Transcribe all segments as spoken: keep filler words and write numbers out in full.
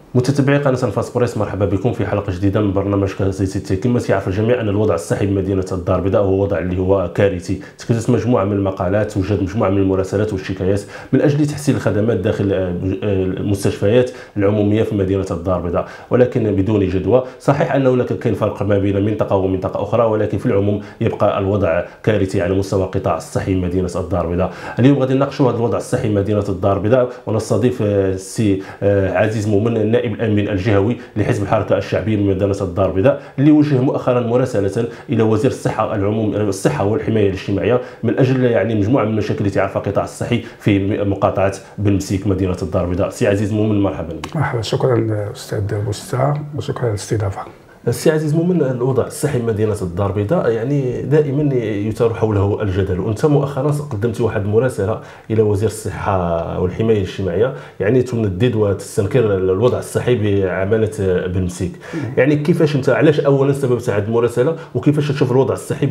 متتبعي قناة فاسبوريس، مرحبا بكم في حلقة جديدة من برنامج كازيتي. كما يعرف الجميع أن الوضع الصحي بمدينة الدار البيضاء هو وضع اللي هو كارثي. تكتبت مجموعة من المقالات، توجد مجموعة من المراسلات والشكايات من أجل تحسين الخدمات داخل المستشفيات العمومية في مدينة الدار البيضاء، ولكن بدون جدوى. صحيح أن هناك كاين فرق ما بين منطقة ومنطقة أخرى، ولكن في العموم يبقى الوضع كارثي على مستوى القطاع الصحي مدينة الدار البيضاء. اليوم غادي نناقشوا هذا الوضع الصحي مدينة الدار البيضاء، ونستضيف السي عزيز مؤمن، النائب الأمين الجهوي لحزب الحركه الشعبيه بمدينه الدار البيضاء، اللي وجه مؤخرا مراسله الى وزير الصحه العموم الصحه والحمايه الاجتماعيه من اجل يعني مجموعه من المشاكل اللي تعرفها القطاع الصحي في مقاطعه بن مسيك مدينه الدار البيضاء. سي عزيز مؤمن، مرحبا بك. مرحبا، شكرا استاذ بوستا وشكرا على الاستضافه. السي عزيز مؤمن، الوضع الصحي مدينه الدار البيضاء يعني دائما يثار حوله الجدل، وانت مؤخرا قدمت واحد المراسله الى وزير الصحه والحمايه الاجتماعيه يعني تندد وتستنكر الوضع الصحي بعماله بن مسيك. يعني كيفاش انت، علاش اولا سببت هذه المراسله، وكيفاش تشوف الوضع الصحي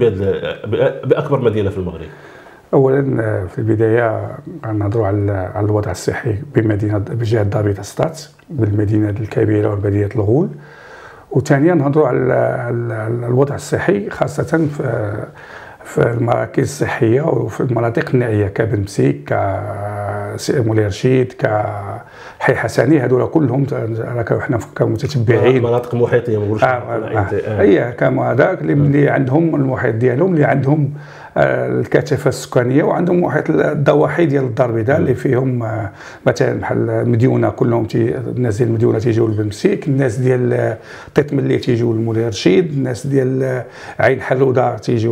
باكبر مدينه في المغرب؟ اولا في البدايه غنهضروا على على الوضع الصحي بمدينه بجهه الدار البيضاء ستات، بالمدينه الكبيره ومدينه الغول. وثانيا نهضروا على الوضع الصحي خاصه في في المراكز الصحيه وفي المناطق النائيه كبن مسيك، كمولاي رشيد، كحي حسني. هذول كلهم راك احنا كمتتبعين مناطق محيطيه، ما نقولش هي كما هذاك اللي عندهم المحيط ديالهم، اللي عندهم الكثافه السكانيه وعندهم محيط الضواحي ديال الدار البيضاء اللي فيهم مثلا بحال المديونه كلهم تي الناس ديال المديونه تيجيو لبن مسيك، الناس ديال طيط اللي تيجيو لمولاي رشيد، الناس ديال عين حروده تيجيو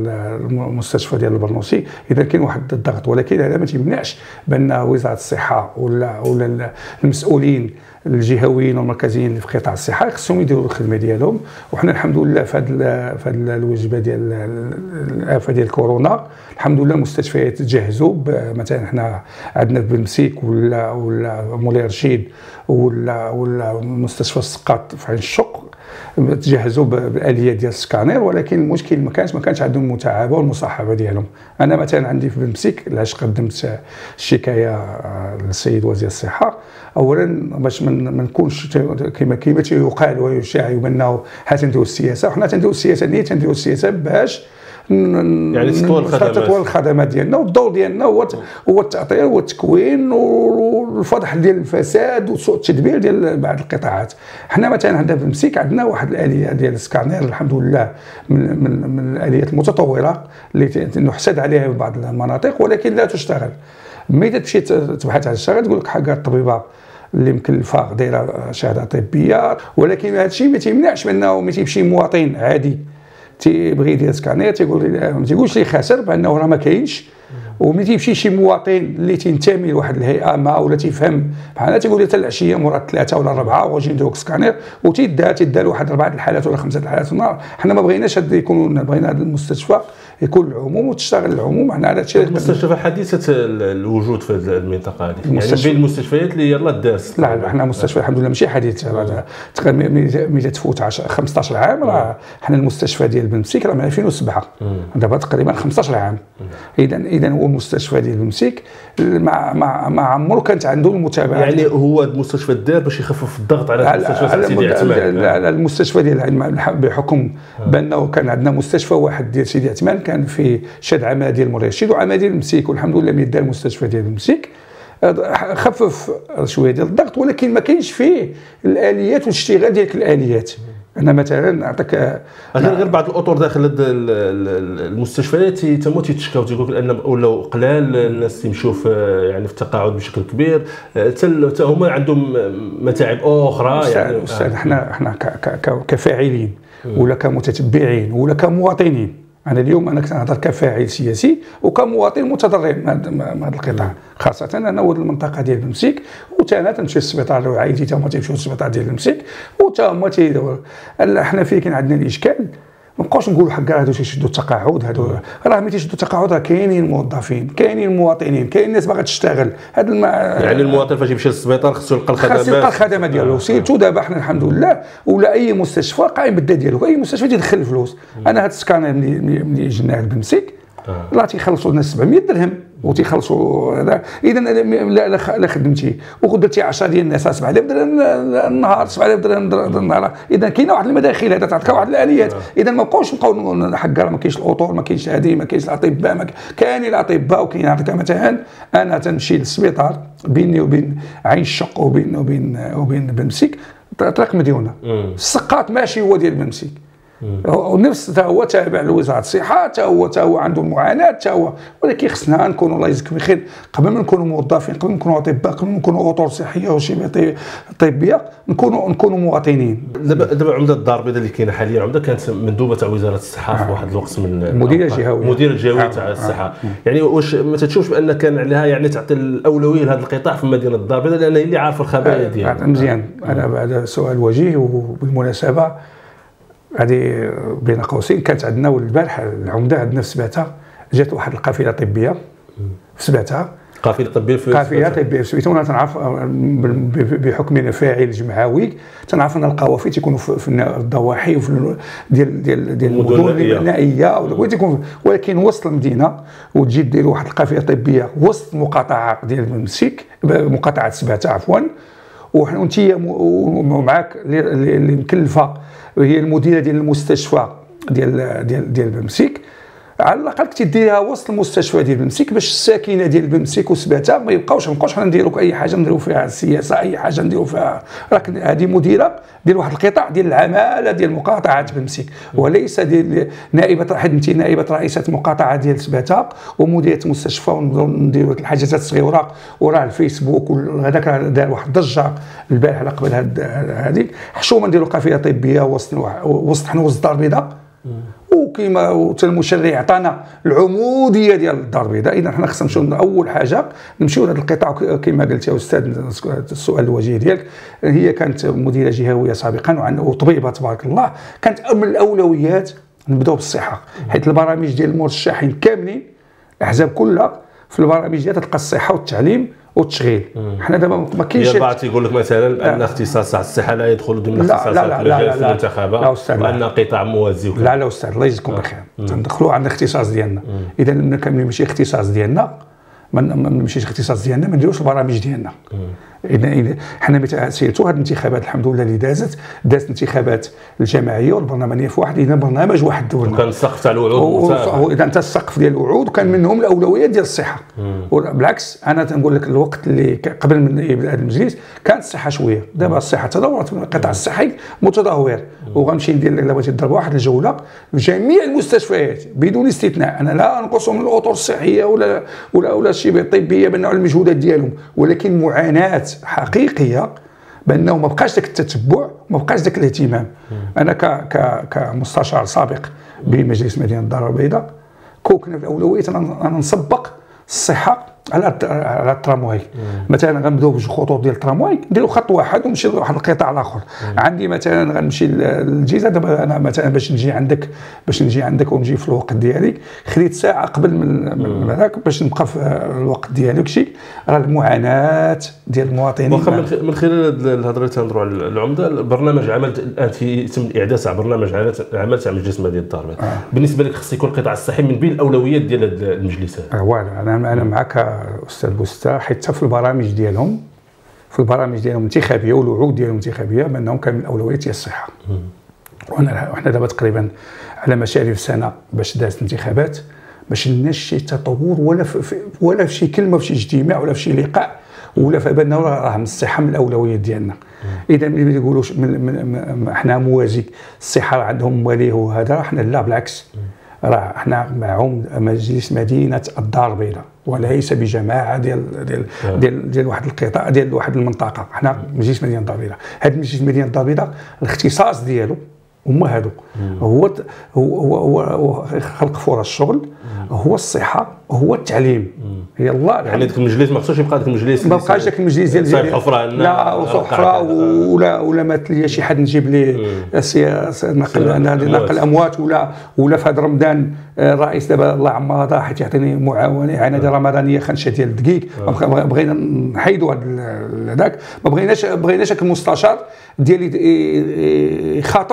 للمستشفى ديال البرنوسي. اذا كاين واحد الضغط، ولكن هذا ما تيمنعش بان وزاره الصحه ولا ولا المسؤولين الجهويين والمركزيين اللي في قطاع الصحه خصهم يديروا الخدمه ديالهم. وحنا الحمد لله في هذه في هذه الوجبه ديال الافه ديال كورونا الحمد لله المستشفيات تجهزوا. مثلا حنا عندنا في بن مسيك ولا ولا مولاي رشيد ولا ولا مستشفى السقاط في عين الشق تجهزوا بالاليات ديال السكانير، ولكن المشكل ما كانش ما كانش عندهم المتابعه والمصاحبه ديالهم. انا مثلا عندي في بن مسيك علاش قدمت الشكايه للسيد وزير الصحه، اولا باش ما نكونش كما كما تيقال ويشاع بانه حنا تنديروا السياسه، وحنا تنديروا السياسه نيت تنديروا السياسه باش يعني تطور الخدمات تطور الخدمات ديالنا. والدور ديالنا هو هو التاطير والتكوين والفضح ديال الفساد وسوء التدبير ديال بعض القطاعات. حنا مثلا عندنا في مسيك عندنا واحد الاليه ديال السكانير الحمد لله من من, من الاليات المتطوره اللي نحسد عليها في بعض المناطق، ولكن لا تشتغل. ملي تمشي تبحث على الشغل تقول لك حق الطبيبه اللي مكلفه دايره شهاده طبيه، ولكن هذا الشيء ما تيمنعش بانه ما تيمشي مواطن عادي تيبغي يدير سكانير تيقول ما تيقولش لي خاسر بانه راه ما كاينش. وملي تيمشي شي مواطن اللي تينتمي لواحد الهيئه ما ولا تيفهم بحال تيقول لي حتى العشيه مورا ثلاثه ولا اربعه واجي نديرو سكانير، وتيدار تيدار واحد اربعه الحالات ولا خمسه الحالات في النهار. حنا ما بغيناش هاد يكون، بغينا هذا المستشفى يكون العموم وتشتغل العموم. حنا على هادشي المستشفى حديثه الوجود في المنطقه هذه، يعني بين المستشفيات اللي يلاه دازت. لا لا، حنا مستشفى الحمد لله ماشي حديث، تقريبا ملي تفوت خمسطاش عام راه حنا المستشفى ديال بن مسيك راه من ألفين وسبعة، دابا تقريبا خمسطاش عام. اذا اذا هو المستشفى ديال بن مسيك مع مع مع عمرو كانت عنده المتابعه. يعني هو المستشفى دار باش يخفف الضغط على المستشفى سيدي عثمان، على المستشفى ديال بحكم بانه كان عندنا مستشفى واحد ديال سيدي عثمان كان في شاد عماله ديال مولاي رشيد وعماله ديال مسيك، والحمد لله ملي دار المستشفى ديال مسيك خفف شويه ديال الضغط، ولكن ما كاينش فيه الاليات والاشتغال ديال الاليات. انا مثلا نعطيك غير بعض الاطر داخل المستشفيات تما تيتشكاو تيقول لك ان ولاو قلال الناس تيمشيو في يعني في التقاعد بشكل كبير، حتى هما عندهم متاعب اخرى. يعني استاذ حنا حنا كفاعلين ولا كمتتبعين ولا كمواطنين، انا اليوم انا كنهضر كفاعل سياسي وكمواطن متضرر من هذا القطاع، خاصه انا ولد المنطقه ديال بن مسيك، وتا انا تمشي للسبيطار وعائلتي تا هما تيمشيو للسبيطار ديال مسيك، وتا هما تيدوروا. حنا فين كاين عندنا الاشكال ما نبقاوش نقولوا حق هادو تيشدوا التقاعد، هادو راه ملي تيشدوا التقاعد راه كاينين موظفين، كاينين مواطنين، كاين ناس باغا تشتغل. هذا الم... يعني المواطن فاش يمشي للسبيطار خصو يلقى الخدمات، خصو يلقى الخدمه ديالو. سيرتو دابا حنا الحمد لله ولا اي مستشفى قايم بالدا ديالو، اي مستشفى تيدخل الفلوس. انا هاد السكانر ملي ملي جينا لبن مسيك راه تيخلصوا لنا سبعمية درهم، وتيخلصوا هذا. اذا لا خدمتي ودرتي عشرة ديال الناس سبعة آلاف درهم النهار، سبعة آلاف درهم النهار، اذا كاينه واحد المداخيل هذا تعطيك واحد الاليات. اذا ما بقاوش نبقاو نحقر، ما كاينش الاطور، ما كاينش هذه، ما كاينش الاطباء، كاينين الاطباء. وكاين عندك مثلا انا تنمشي للسبيطار بيني وبين عين الشق وبين وبين وبين بنمسيك طريق مديونه، السقاط ماشي هو ديال بنمسيك، ونفس حتى هو تابع لوزاره الصحه، حتى هو حتى هو عنده المعاناه حتى هو. ولكن خصنا نكونوا الله يجزيك بخير قبل ما نكونوا موظفين، قبل ما نكونوا اطباء، قبل ما نكونوا اطر صحيه وشي طبيه، نكونوا نكونوا مواطنين. دابا دابا عمده الدار البيضاء اللي كاينه حاليا عمده كانت مندوبه تاع وزاره الصحه في واحد الوقت من المديره الجهويه المدير الجهوي تاع الصحه. يعني واش ما تتشوفش بان كان عليها يعني تعطي الاولويه لهذا القطاع في مدينه الدار البيضاء، لان هي اللي عارفه الخبايا ديالها؟ مزيان. انا بعد سؤال وجيه، وبالمناسبه هذه بين قوسين كانت عندنا البارح العمده عندنا في سباته، جات واحد القافله طبيه في سباته، قافله طبيه في قافله طبيه في سباته. وانا تنعرف بحكمنا فاعل جمعوي، تنعرف ان القوافل تيكونوا في الضواحي وفي ديال ديال ديال المدن النائيه، ولكن وسط المدينه وتجي دير واحد القافله طبيه وسط المقاطعه ديال المسيك، مقاطعه سباته عفوا، وانت معاك اللي مكلفه وهي المديره ديال المستشفى ديال ديال ديال بمسيك، على الاقل كنتي ديريها وسط المستشفى ديال بمسيك باش الساكنه ديال بمسيك وسباته ما يبقاوش ما نبقاوش حنا نديروا اي حاجه نديروا فيها السياسه، اي حاجه نديروا فيها. راك هذه مديره ديال واحد القطاع ديال العماله ديال مقاطعه بمسيك، وليس ديال نائبه حد انت نائبه رئيسه مقاطعه ديال سباته ومديره مستشفى ونديروا الحاجات الصغيره. وراه الفيسبوك وهذاك دار واحد الضجه البارح على قبل هذيك، حشومه نديروا قافله طبيه وسط وسط حنا وسط الدار البيضاء، وكما المشرع عطانا العموديه ديال الدار البيضاء. اذا حنا خصنا نمشيو اول حاجه نمشيو لهذا القطاع كما قلت يا استاذ. السؤال الوجيه ديالك، هي كانت مديره جهويه سابقا وطبيبه تبارك الله، كانت من الاولويات نبداو بالصحه، حيت البرامج ديال المرشحين كاملين الاحزاب كلها في البرامج ديالها تلقى الصحه والتعليم والتشغيل. حنا دابا ما كاينش البعض تيقول لك مثلا بان اختصاص الصحه لا يدخل ضمن اختصاصات الرجال في الانتخابات، وان قطاع موازي. لا لا استاذ الله يجزيكم بخير، تندخلوا عند الاختصاص ديالنا. اذا ملي كنمشي ماشي اختصاص ديالنا ما نمشيش الاختصاص ديالنا ما نديروش البرامج ديالنا. اذا حنا سيرتوا هذه الانتخابات الحمد لله اللي دازت دازت انتخابات الجماعيه والبرلمانيه في واحد، اذا برنامج واحد دولنا وكان السقف تاع الوعود، اذا انت السقف ديال الوعود وكان منهم الاولويات ديال الصحه. بالعكس انا تنقول لك الوقت اللي قبل من يبدا هذا المجلس كانت الصحه شويه، دابا الصحه تدهورت، القطاع الصحي متدهور. وغنمشي ندير الا بغيتي تضرب واحد الجوله في جميع المستشفيات بدون استثناء. انا لا انقص من الاطر الصحيه ولا ولا ولا الشبه الطبيه بانه المجهودات ديالهم، ولكن معاناه حقيقيه بانه ما بقاش ذاك التتبع، ما بقاش ذاك الاهتمام. انا ك ك كمستشار سابق بمجلس مدينه الدار البيضاء كنا في الاولويات انا نسبق الصحه على على الترامواي. مثلا غنبداو بجوج خطوط ديال الترامواي، نديروا خط واحد ونمشي لواحد القطاع الاخر. عندي مثلا غنمشي للجيزه دابا، انا مثلا باش نجي عندك باش نجي عندك ونجي في الوقت ديالي خديت ساعه قبل من هذاك باش نبقى في الوقت ديالي. كشي راه المعاناه ديال المواطنين. واخا من خلال الهضره اللي تنهضروا على العمده، البرنامج عمل الان يتم الاعداد تاع برنامج عمل تاع مجلس مدينه الدار البيضاء. آه. بالنسبه لك خص يكون القطاع الصحي من بين الاولويات ديال المجلس هذا؟ اه فوالا، انا انا معك استاذ بوستا، حتى في البرامج ديالهم في البرامج ديالهم الانتخابيه والوعود ديالهم الانتخابيه بانهم كان من الاولويات هي الصحه. وحنا وحنا دابا تقريبا على مشارف سنه باش دازت الانتخابات ما شفناش شي تطور ولا في ولا في شي كلمه في شي اجتماع ولا في شي لقاء ولا في بانه راه الصحه من الاولويات ديالنا. اذا ملي يقولوا حنا موازي الصحه عندهم مواليه وهذا، حنا لا بالعكس، راه حنا معهم مجلس مدينه الدار البيضاء وليس بجماعه ديال ديال ديال, ديال واحد القطاع ديال واحد المنطقه. حنا مجلس مدينه الدار البيضاء، هذا مجلس مدينه الدار البيضاء الاختصاص ديالو هما هادو، هو هو هو خلق فرص الشغل، هو الصحه، هو التعليم. يلا يعني داك المجلس ما خصوش يبقى داك المجلس ما بقاش داك المجلس ديال صايب حفره لا وحفره ولا ولا مات لي شي حد نجيب ليه سياسه نقل نقل اموات ولا ولا في هذا رمضان الرئيس دابا الله عما رضا حيت يعطيني معاونه عناده رمضانيه خنشه ديال الدقيق. بغينا نحيدوا هذاك، ما بغيناش بغيناش المستشار ديالي يخاطب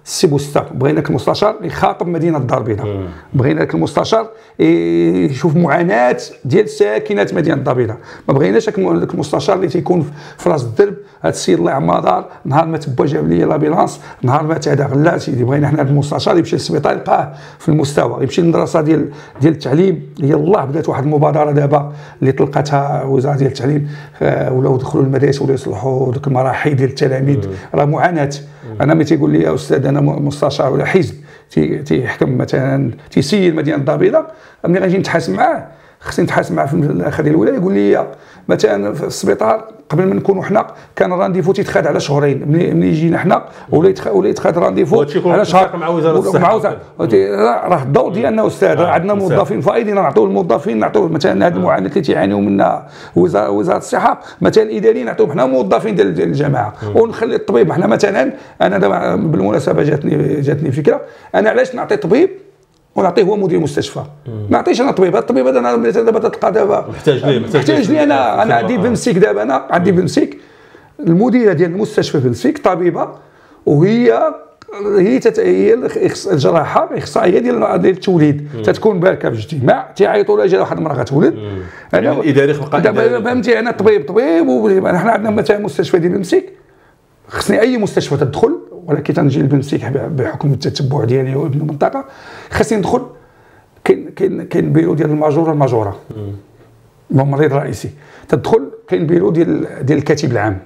السي بوستا، بغيناك المستشار يخاطب مدينه الدار البيضاء، بغيناك المستشار يشوف معاناه ديال ساكنات مدينه الدار البيضاء، ما بغيناش داك المستشار اللي تيكون في راس الدرب. هذا السيد الله يعمر دار نهار ما تبا جاب لي لابيلانس، نهار ما تعدا لا سيدي بغينا حنا هذا المستشار يمشي للسبيطار يلقاه في المستوى، يمشي للمدرسه ديال ديال التعليم. يلاه بدات واحد المبادره دابا اللي طلقتها وزاره ديال التعليم، ولاو دخلوا المدارس ولاو يصلحوا ديك المراحل ديال التلاميذ، راه معاناه. انا ملي تيقول لي استاذ انا مستشار ولا حزب تيحكم مثلا تيسير مدينه الدار البيضاء، ملي غنجي نتحاسب معاه خصني نتحاسب معاه في الاخر ديال الولايه. يقول لي مثلا في السبيطار قبل ما نكونوا حنا كان الرانديفو تيتخاد على شهرين، ملي ملي يجينا حنا ولا ولا يتخاد رانديفو على شهر مع وزاره الصحه. راه الضوء ديالنا استاذ، عندنا موظفين فايدين نعطيو الموظفين، نعطيو مثلا هذه المعاناه اللي تيعانيو منها وزاره وزاره الصحه، مثلا الاداريين نعطيوهم حنا موظفين ديال الجماعه، ونخلي الطبيب. حنا مثلا انا دابا بالمناسبه جاتني جاتني فكره، انا علاش نعطي طبيب ونعطيه هو مدير المستشفى، ما نعطيش انا طبيب. الطبيب هذا انا دابا تلقى دابا محتاج ليه محتاج ليه انا انا عندي بنسيك دابا، انا عندي بنسيك المديره ديال المستشفى بنسيك طبيبه، وهي هي هي الجراحه الاخصائيه ديال ديال التوليد، تتكون باركه في الاجتماع تيعيطوا لها جا واحد المراه غتولد. انا الاداري خلق دابا فهمتي انا طبيب طبيب، وحنا عندنا مثلا مستشفى ديال بنسيك، خصني اي مستشفى تدخل، ولكن تنجي لبنسيك بحكم التتبع ديالي وابن المنطقه خاصني ندخل. كاين كاين كاين بيرو ديال الماجوره الماجوره الممرض الرئيسي، تدخل كاين بيرو ديال ديال الكاتب العام،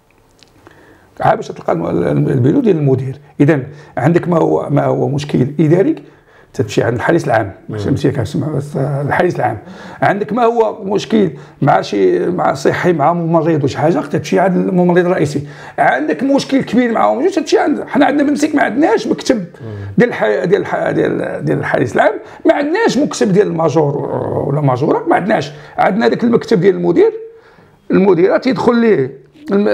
عا باش تلقى البيرو ديال المدير. اذا عندك ما هو ما هو مشكل اداري تمشي عند الحارس العام، ماشي كنسمع الحارس العام. عندك ما هو مشكل مع شي مع صحي مع ممرض وشي حاجه تمشي عند الممرض الرئيسي. عندك مشكل كبير معاهم تمشي عند، حنا عندنا بنسيك ما عندناش مكتب ديال الح... ديال الح... ديال ديال الحارس العام، ما عندناش مكتب ديال الماجور ولا ماجوره، ما عندناش. عندنا داك المكتب ديال المدير، المديره تيدخل ليه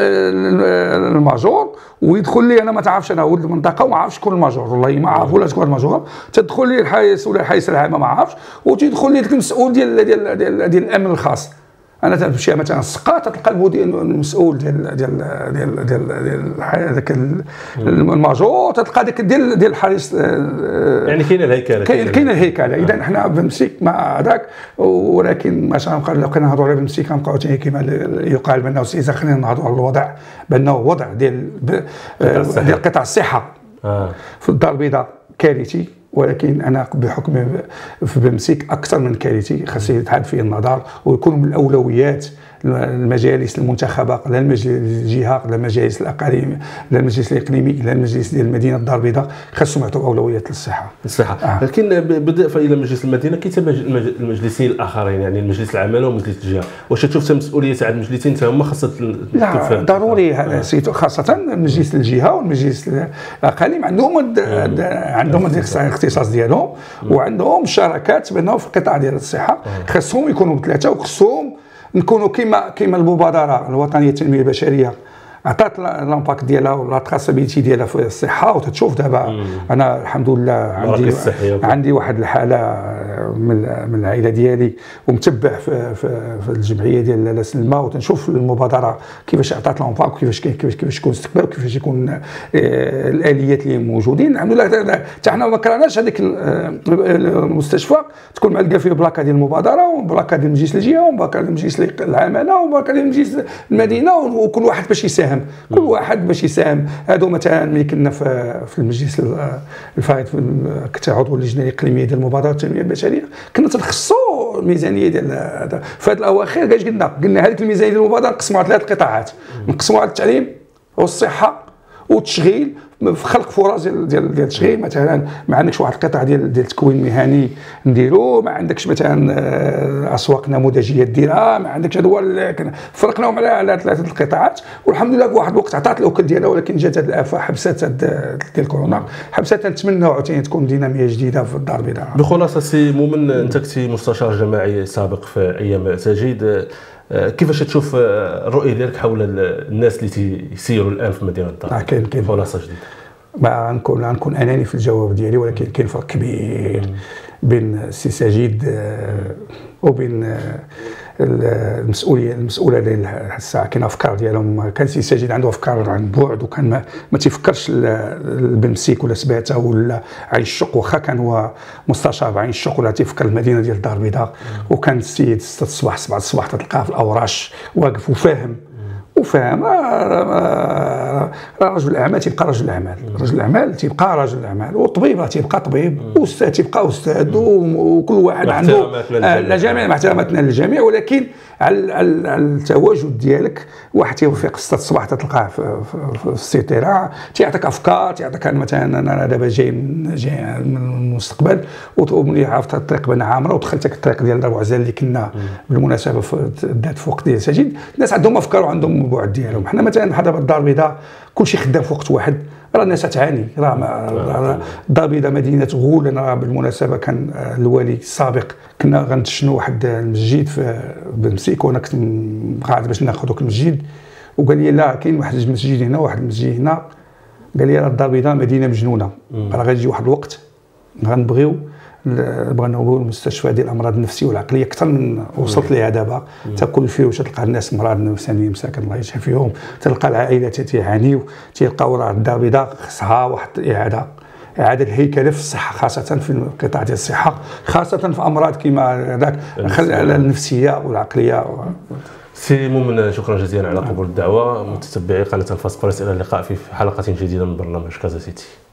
الماجور ويدخل لي انا ما تعرفش انا ولد المنطقه وما عرفش شكون الماجور، والله ما عارف ولا شكون الماجور. تدخل لي الحارس ولا الحارس العام ما عرفش، وتيدخل لي داك المسؤول ديال ديال ديال, ديال الامن الخاص. انا تمشي مثلا السقا تلقى المدير المسؤول ديال ديال ديال ديال ديال هذاك الماجور، تلقى داك ديال ديال الحارس. يعني كاينه الهيكله كاينه الهيكله. اذا حنا بنمسك مع هذاك، ولكن ما شاء الله لو كنا نهضروا على بنمسك كنبقاو كما يقال بانه سيزا خلينا نهضروا على الوضع بانه وضع ديال ديال قطاع الصحه في الدار البيضاء كارثي. ولكن انا بحكم في بمسيك اكثر من كارثي، خاص يتعاد فيه النظر ويكون من الاولويات المجالس المنتخبه، لا المجلس الجهه لا المجالس الاقاليم لا المجلس الاقليمي لا المجلس ديال المدينه الدار البيضاء، خاصهم يعطوا اولويات للصحه. الصحه آه. لكن بالاضافه الى مجلس المدينه كاين المجلسين الاخرين، يعني المجلس العمل ومجلس الجهه. واش تشوف مسؤوليه تاع المجلسين حتى هما خاصه؟ لا ضروري هذا آه. خاصه مجلس الجهه والمجلس الاقاليم عندهم عندهم الاختصاص ديالهم وعندهم شراكات بينهم في القطاع ديال الصحه، خاصهم يكونوا ثلاثه وخصهم نكونوا كما كما المبادره الوطنيه للتنميه البشريه عطات لامباكت ديالها ولا التراسابيليتي ديالها في الصحه. وتتشوف دابا انا الحمد لله عندي عندي واحد الحاله من من العائله ديالي ومتبع في في, في الجمعيه ديال لاله سلمى، وتنشوف المبادره كيفاش عطات لامباكت وكيفاش كيفاش كيفاش يكون الاستقبال وكيفاش يكون الاليات اللي موجودين. الحمد لله حتى حنا ما كرهناش هذيك المستشفى تكون معلقه فيه بلاكه ديال المبادره وبلاكه ديال مجلس الجهه وبلاكه ديال مجلس العماله وبلاكه ديال مجلس المدينه، وكل واحد باش يساهم كل واحد باش يساهم. هادو مثلا ملي كنا في في المجلس الفائت كنت عضو اللجنه الاقليميه ديال المبادره التنميه البشريه، كنا تنخصوا الميزانيه ديال هذا. في هذا الاواخر كاش قلنا قلنا هذيك الميزانيه ديال المبادره نقسموها على ثلاث قطاعات، نقسموها على التعليم والصحه والتشغيل، في خلق فرص ديال ديال ديال التشغيل. مثلا ما عندكش واحد القطاع ديال ديال التكوين المهني نديرو، ما عندكش مثلا اسواق نموذجيه ديرها، ما عندكش. هذا هو فرقناهم على على ثلاثه القطاعات، والحمد لله بواحد الوقت عطات الاكل ديالها، ولكن جات هذه الافه حبسات ديال كورونا حبسات. نتمنوا عاوتاني تكون ديناميه جديده في الدار البيضاء. بخلاصه سي مؤمن، انت كنتي مستشار جماعي سابق في ايام تجيد، كيفاش تشوف الرؤيه ديالك حول الناس اللي تيسيروا الان في مدينه الدار؟ كاين كاين خلاصه جديده. ما نكون نكون اناني في الجواب ديالي، ولكن كاين فرق كبير بين السي سجيد وبين المسؤوليه المسؤوله ديال الساعه كاين افكار ديالهم، كان سي ساجد عنده افكار عن بعد، وكان ما, ما تيفكرش بالمسيك ولا سباته ولا عين الشق، واخا كان هو مستشار بعين الشق ولا تيفكر المدينه ديال الدار البيضاء. وكان السيد ستة الصباح سبعة الصباح تلقاه في الاوراش واقف وفاهم وفاهم. راه رجل الاعمال تيبقى رجل الاعمال، رجل الاعمال تيبقى رجل الاعمال، والطبيب راه تيبقى طبيب، والاستاذ تيبقى استاذ، وكل واحد عنده الجميع مع احتراماتنا للجميع. ولكن على التواجد ديالك واحد تيوفيق ستة الصباح تلقاه في السيطره، تيعطيك افكار، تيعطيك مثلا انا دابا جاي جاي من المستقبل وملي عرفت الطريق بين عامره ودخلتك الطريق ديال ابو عزال اللي كنا بالمناسبه دات فوق ديال سجين، الناس عندهم افكار وعندهم البعد ديالهم. حنا مثلا بحال دابا الدار البيضاء كلشي خدام في وقت واحد، راه الناس تعاني. راه الدار البيضاء مدينه غول. انا راه بالمناسبه كان الوالي السابق كنا غنتشنوا واحد المسجد في بمسيك، وانا كنت قاعد باش ناخذ ذاك المسجد، وقال لي لا كاين واحد المسجد هنا واحد المسجد هنا. قال لي راه الدار البيضاء مدينه مجنونه، راه غيجي واحد الوقت غنبغيو بغينا نقولوا المستشفى ديال الامراض النفسيه والعقليه اكثر من وصلت ليها دابا. تاكل فيه واش تلقى الناس مرض نفساني مساكن الله يشافيهم، تلقى العائلات تيعانيو، تيلقاو راه الدار البيضاء خصها واحد الاعاده اعاده الهيكله في الصحه، خاصه في القطاع ديال الصحه، خاصه في امراض كما هذاك النفسيه والعقليه. سي مؤمن، شكرا جزيلا على قبول الدعوه. متتبعي قناه الفاس بريس، الى اللقاء في حلقه جديده من برنامج كازا سيتي.